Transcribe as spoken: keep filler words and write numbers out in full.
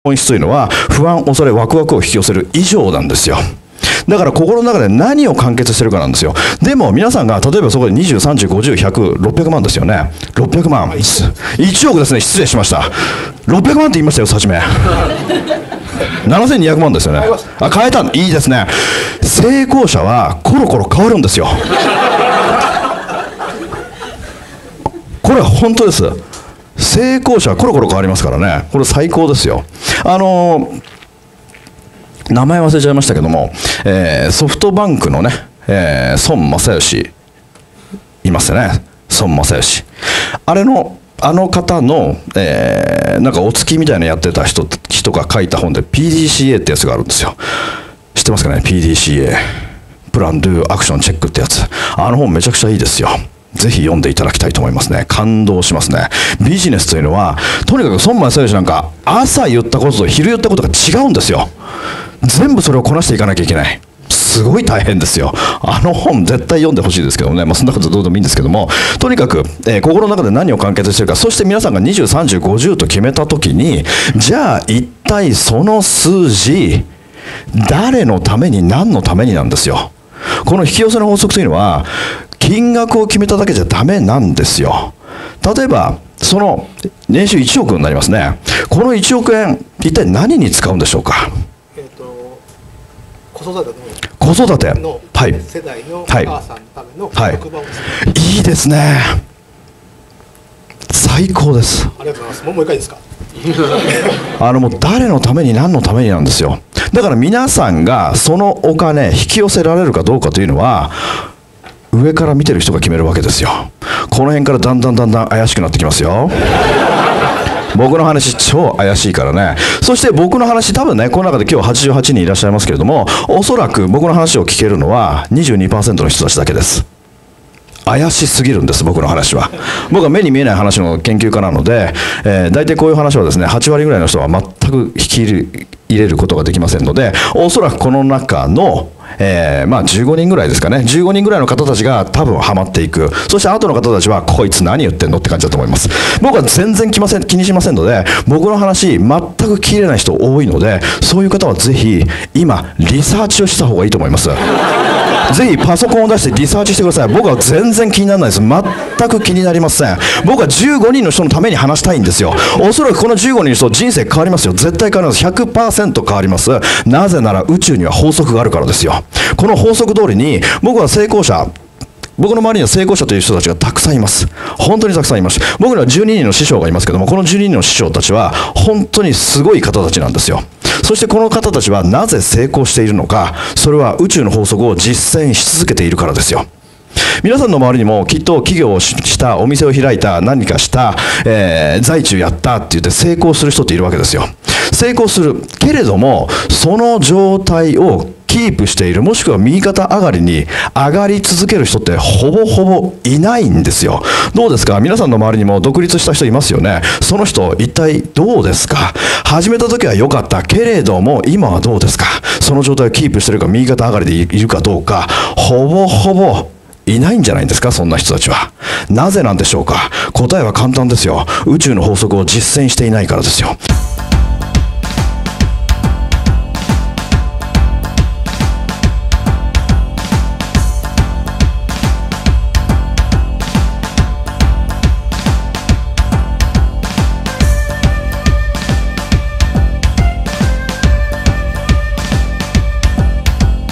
本質というのは不安、恐れ、ワクワクを引き寄せる以上なんですよ。だから心の中で何を完結してるかなんですよ。でも皆さんが例えばそこでにじゅう、さんじゅう、ごじゅう、ひゃく、ろっぴゃくまんですよね。ろっぴゃくまん、いちおくですね。失礼しました。ろっぴゃくまんって言いましたよ、初め。ななせんにひゃくまんですよね。あ、変えたのいいですね。成功者はコロコロ変わるんですよ。これは本当です。成功者はコロコロ変わりますからね。これ最高ですよ。あのー名前忘れちゃいましたけども、えー、ソフトバンクのね、えー、孫正義いますよね。孫正義、あれのあの方の、えー、なんかお付きみたいなのやってた人人が書いた本で ピーディーシーエー ってやつがあるんですよ。知ってますかね。 ピーディーシーエー プランドゥアクションチェックってやつ。あの本めちゃくちゃいいですよ。ぜひ読んでいただきたいと思いますね。感動しますね。ビジネスというのはとにかく孫正義なんか朝言ったことと昼言ったことが違うんですよ。全部それをこなしていかなきゃいけない。すごい大変ですよ。あの本絶対読んでほしいですけどもね、まあ、そんなことどうでもいいんですけども、とにかく、えー、心の中で何を完結しているか、そして皆さんがにじゅう、さんじゅう、ごじゅうと決めた時に、じゃあ一体その数字誰のために何のためになんですよ。この引き寄せの法則というのは金額を決めただけじゃダメなんですよ。例えばその年収いちおくになりますね。このいちおくえん一体何に使うんでしょうか。 えーと、子育ての子育ての世代のお母さんのための職場を作る、 はい、いいですね。最高です。 ありがとうございます。もうもう一回ですか。 あのもう誰のために何のためになんですよ。だから皆さんがそのお金引き寄せられるかどうかというのは上から見てる人が決めるわけですよ。この辺からだんだんだんだん怪しくなってきますよ。僕の話超怪しいからね。そして僕の話多分ね、この中で今日はちじゅうはちにんいらっしゃいますけれども、おそらく僕の話を聞けるのは にじゅうにパーセント の人たちだけです。怪しすぎるんです、僕の話は。僕は目に見えない話の研究家なので、えー、大体こういう話はですねはちわりぐらいの人は全く引き入れることができませんので、おそらくこの中のえー、まあじゅうごにんぐらいですかね。じゅうごにんぐらいの方たちが多分ハマっていく。そして後の方たちはこいつ何言ってんのって感じだと思います。僕は全然気ません気にしませんので、僕の話全く聞き入れない人多いので、そういう方はぜひ今リサーチをした方がいいと思います。ぜひパソコンを出してリサーチしてください。僕は全然気にならないです。全く気になりません。僕はじゅうごにんの人のために話したいんですよ。おそらくこのじゅうごにんの人人生変わりますよ。絶対変わります。 ひゃくパーセント 変わります。なぜなら宇宙には法則があるからですよ。この法則通りに僕は成功者、僕の周りには成功者という人たちがたくさんいます。本当にたくさんいます。僕にはじゅうににんの師匠がいますけども、このじゅうににんの師匠たちは本当にすごい方たちなんですよ。そしてこの方たちはなぜ成功しているのか、それは宇宙の法則を実践し続けているからですよ。皆さんの周りにもきっと起業をしたお店を開いた何かした、えー、財中やったって言って成功する人っているわけですよ。成功するけれどもその状態をキープしている、もしくは右肩上がりに上がり続ける人ってほぼほぼいないんですよ。どうですか。皆さんの周りにも独立した人いますよね。その人一体どうですか。始めた時は良かったけれども今はどうですか。その状態をキープしているか右肩上がりでいるかどうか、ほぼほぼいないんじゃないんですか。そんな人たちはなぜなんでしょうか。答えは簡単ですよ。宇宙の法則を実践していないからですよ。